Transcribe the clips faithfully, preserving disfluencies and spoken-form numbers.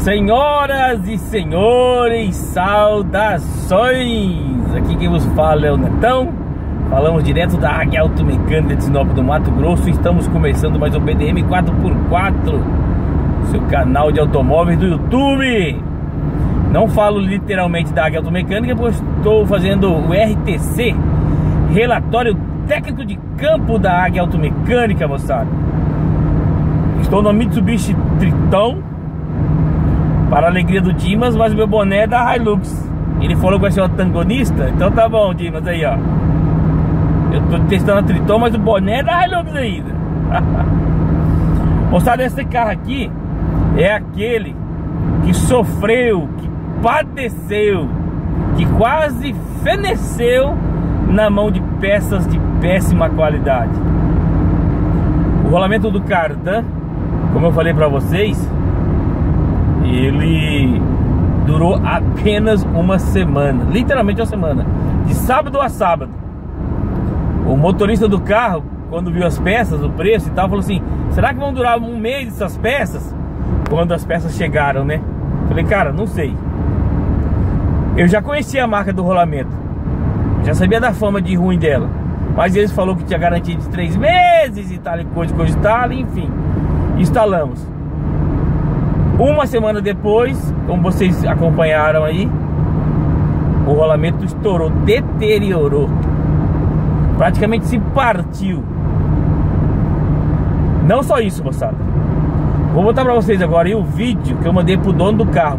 Senhoras e senhores, saudações! Aqui quem vos fala é o Netão. Falamos direto da Águia Automecânica de Sinop do Mato Grosso. Estamos começando mais um B D M quatro por quatro, seu canal de automóveis do YouTube. Não falo literalmente da Águia Automecânica, pois estou fazendo o R T C, Relatório Técnico de Campo da Águia Automecânica, moçada. Estou no Mitsubishi Triton, para a alegria do Dimas, mas o meu boné é da Hilux. Ele falou que vai ser um antagonista, então tá bom, Dimas, aí ó. Eu tô testando a Triton, mas o boné é da Hilux ainda. Moçada, esse carro aqui é aquele que sofreu, que padeceu, que quase feneceu na mão de peças de péssima qualidade. O rolamento do cardan, como eu falei pra vocês, ele durou apenas uma semana, literalmente uma semana, de sábado a sábado. O motorista do carro, quando viu as peças, o preço e tal, falou assim: será que vão durar um mês essas peças? Quando as peças chegaram, né? Falei, cara, não sei. Eu já conhecia a marca do rolamento, já sabia da fama de ruim dela, mas eles falaram que tinha garantia de três meses e tal, e coisa, coisa e tal, enfim. Instalamos. Uma semana depois, como vocês acompanharam aí, o rolamento estourou, deteriorou, praticamente se partiu. Não só isso, moçada. Vou botar pra vocês agora aí o vídeo que eu mandei pro dono do carro,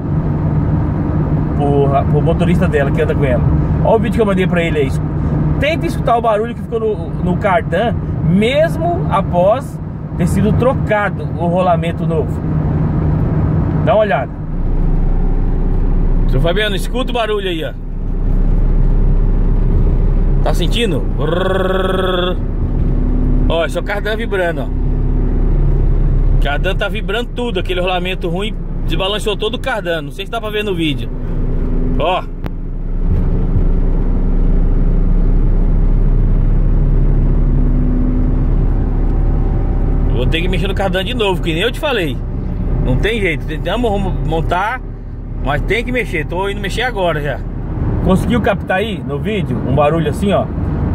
pro, pro, pro motorista dela que anda com ela. Olha o vídeo que eu mandei pra ele aí. Tenta escutar o barulho que ficou no, no cardan, mesmo após ter sido trocado o rolamento novo. Dá uma olhada. Seu Fabiano, escuta o barulho aí, ó. Tá sentindo? Ó, esse é o cardan vibrando, ó. O cardan tá vibrando tudo. Aquele rolamento ruim desbalanceou todo o cardan. Não sei se dá pra ver no vídeo. Ó. Vou ter que mexer no cardan de novo, que nem eu te falei. Não tem jeito, tentamos montar, mas tem que mexer. Tô indo mexer agora já. Conseguiu captar aí no vídeo um barulho assim, ó?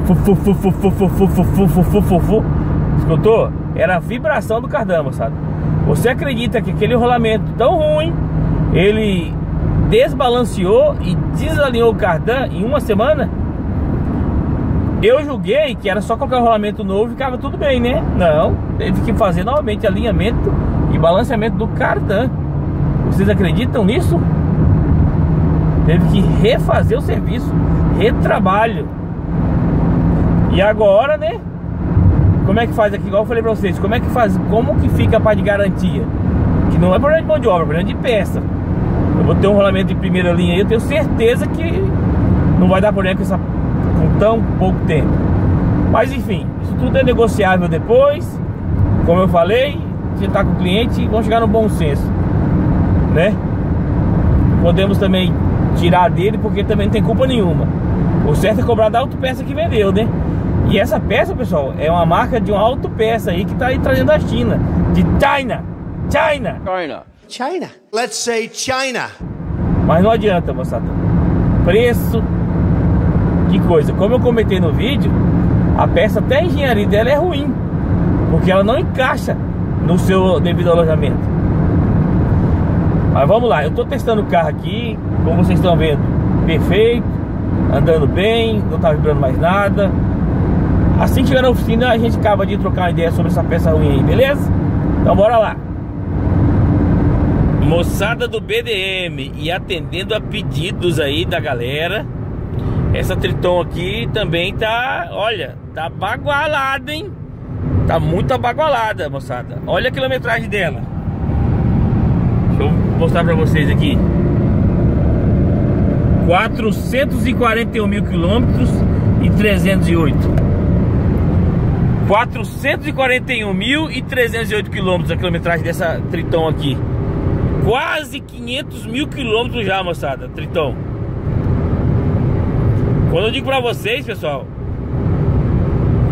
Escutou? Era a vibração do cardan, moçada. Você acredita que aquele rolamento tão ruim, ele desbalanceou e desalinhou o cardan em uma semana? Eu julguei que era só colocar o rolamento novo e ficava tudo bem, né? Não, teve que fazer novamente alinhamento e balanceamento do cardan. Vocês acreditam nisso? Teve que refazer o serviço, retrabalho. E agora, né? Como é que faz aqui? Igual eu falei pra vocês, como é que faz? Como que fica a parte de garantia? Que não é problema de mão de obra, é problema de peça. Eu vou ter um rolamento de primeira linha aí, eu tenho certeza que não vai dar problema com, essa, com tão pouco tempo. Mas enfim, isso tudo é negociável depois. Como eu falei, você tá com o cliente e vão chegar no bom senso, né? Podemos também tirar dele, porque também não tem culpa nenhuma. O certo é cobrar da autopeça que vendeu, né? E essa peça, pessoal, é uma marca de uma autopeça aí que tá aí trazendo da China, de China, China, China, China. Let's say China. Mas não adianta, moçada. Preço, que coisa. Como eu comentei no vídeo, a peça, até a engenharia dela é ruim, porque ela não encaixa no seu devido alojamento. Mas vamos lá, eu tô testando o carro aqui, como vocês estão vendo, perfeito, andando bem, não tá vibrando mais nada. Assim que chegar na oficina, a gente acaba de trocar uma ideia sobre essa peça ruim aí, beleza? Então bora lá. Moçada do B D M, e atendendo a pedidos aí da galera, essa Triton aqui também tá, olha, tá bagualada, hein? Tá muito abagualada, moçada. Olha a quilometragem dela. Deixa eu mostrar pra vocês aqui. quatrocentos e quarenta e um mil quilômetros e trezentos e oito. quatrocentos e quarenta e um mil e trezentos e oito quilômetros a quilometragem dessa Triton aqui. Quase quinhentos mil quilômetros já, moçada, Triton. Quando eu digo pra vocês, pessoal,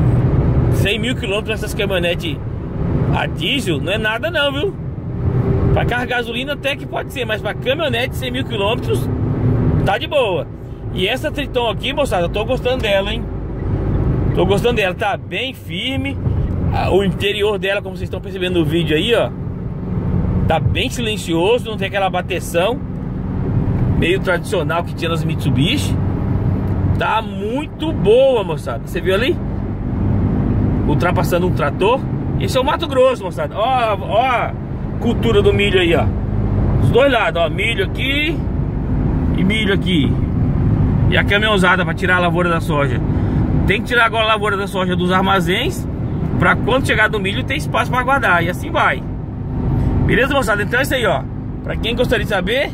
cem mil quilômetros nessas caminhonetes a diesel não é nada não, viu? Para carro gasolina até que pode ser, mas para caminhonete cem mil quilômetros tá de boa. E essa Triton aqui, moçada, eu tô gostando dela, hein? Tô gostando dela, tá bem firme. O interior dela, como vocês estão percebendo no vídeo aí, ó, tá bem silencioso, não tem aquela bateção meio tradicional que tinha nas Mitsubishi. Tá muito boa, moçada. Você viu ali? Ultrapassando um trator. Esse é o Mato Grosso, moçada. Ó, ó a cultura do milho aí, ó. Os dois lados, ó. Milho aqui e milho aqui. E a caminhãozada para tirar a lavoura da soja. Tem que tirar agora a lavoura da soja dos armazéns, para quando chegar do milho ter espaço para guardar. E assim vai. Beleza, moçada? Então é isso aí, ó. Para quem gostaria de saber,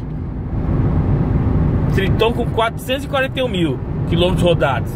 Triton com quatrocentos e quarenta e um mil quilômetros rodados.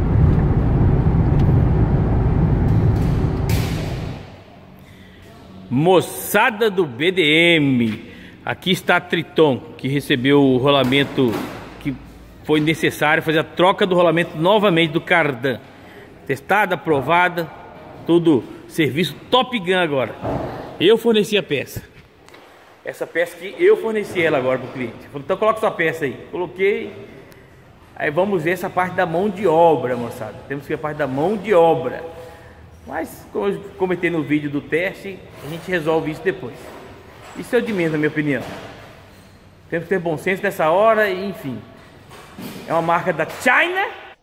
Moçada do B D M, aqui está a Triton, que recebeu o rolamento que foi necessário, fazer a troca do rolamento novamente do Cardan. Testada, aprovada, tudo serviço Top Gun agora. Eu forneci a peça. Essa peça aqui, eu forneci ela agora para o cliente. Falei, então coloca sua peça aí. Coloquei. Aí vamos ver essa parte da mão de obra, moçada. Temos que ver a parte da mão de obra. Mas, como eu comentei no vídeo do teste, a gente resolve isso depois. Isso é o de menos, na minha opinião. Temos que ter bom senso nessa hora e, enfim. É uma marca da China.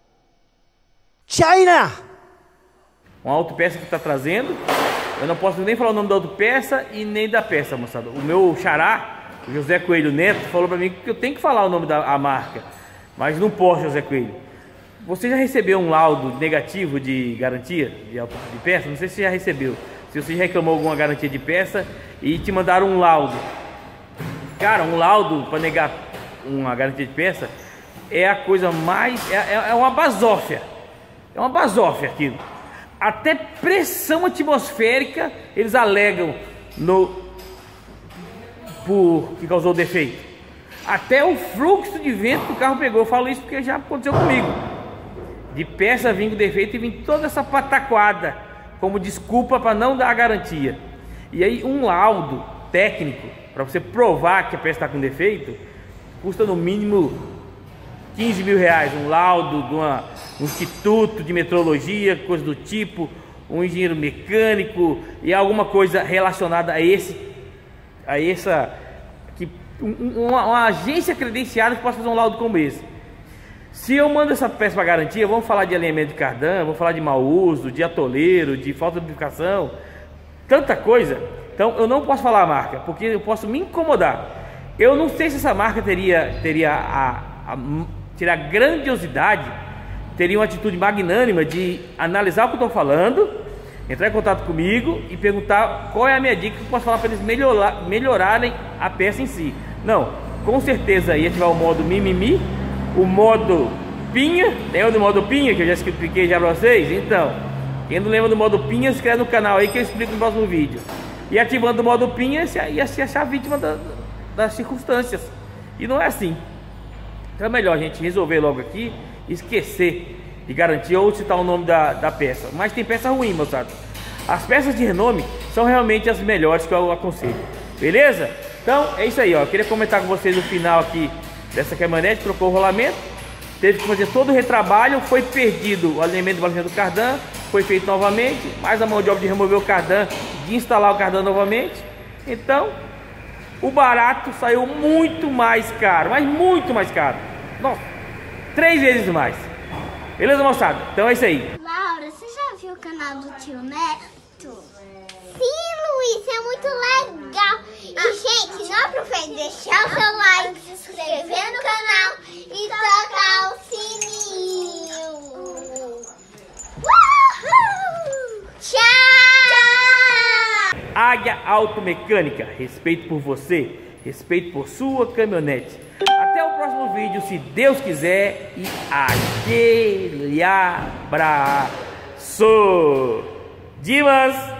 China! Uma autopeça que está trazendo. Eu não posso nem falar o nome da autopeça e nem da peça, moçada. O meu xará, o José Coelho Neto, falou para mim que eu tenho que falar o nome da a marca. Mas não posso, José Coelho. Você já recebeu um laudo negativo de garantia de, auto, de peça? Não sei se você já recebeu. Se você já reclamou alguma garantia de peça e te mandaram um laudo. Cara, um laudo para negar uma garantia de peça é a coisa mais... É, é uma basófia. É uma basófia aquilo. Até pressão atmosférica eles alegam no por que causou o defeito. Até o fluxo de vento que o carro pegou. Eu falo isso porque já aconteceu comigo. De peça vir com defeito e vir toda essa pataquada como desculpa para não dar a garantia. E aí um laudo técnico para você provar que a peça está com defeito custa no mínimo quinze mil reais. Um laudo de uma, um instituto de metrologia, coisa do tipo, um engenheiro mecânico e alguma coisa relacionada a esse, a essa, que, um, uma, uma agência credenciada que possa fazer um laudo como esse. Se eu mando essa peça para garantia, vamos falar de alinhamento de cardan, vamos falar de mau uso, de atoleiro, de falta de lubrificação, tanta coisa. Então eu não posso falar a marca, porque eu posso me incomodar. Eu não sei se essa marca teria, teria a, a, teria a grandiosidade, teria uma atitude magnânima de analisar o que eu estou falando, entrar em contato comigo e perguntar qual é a minha dica que eu posso falar para eles melhorar, melhorarem a peça em si. Não, com certeza ia ativar o modo mimimi, o modo pinha. Lembra do modo pinha que eu já expliquei já para vocês? Então, quem não lembra do modo pinha, se inscreve no canal aí que eu explico no próximo vídeo. E ativando o modo pinha, ia se achar vítima da, das circunstâncias. E não é assim. Então é melhor a gente resolver logo aqui, esquecer de garantia ou citar o nome da, da peça. Mas tem peça ruim, moçada. As peças de renome são realmente as melhores que eu aconselho. Beleza? Então é isso aí, ó. Eu queria comentar com vocês o final aqui dessa caminhonete. Trocou o rolamento, teve que fazer todo o retrabalho, foi perdido o alinhamento do balanceamento do cardan, foi feito novamente, mais a mão de obra de remover o cardan, de instalar o cardan novamente. Então o barato saiu muito mais caro, mas muito mais caro. Nossa, três vezes mais. Beleza, moçada? Então é isso aí. Laura, você já viu o canal do tio Neto? Sim, Luiz, é muito legal. E, ah, gente, não aproveite de deixar o seu like, se inscrever no canal e tocar o sininho. Uhul! Tchau! Tchau! Águia Automecânica, respeito por você, respeito por sua caminhonete. Até o próximo vídeo, se Deus quiser, e aquele abraço. Dimas!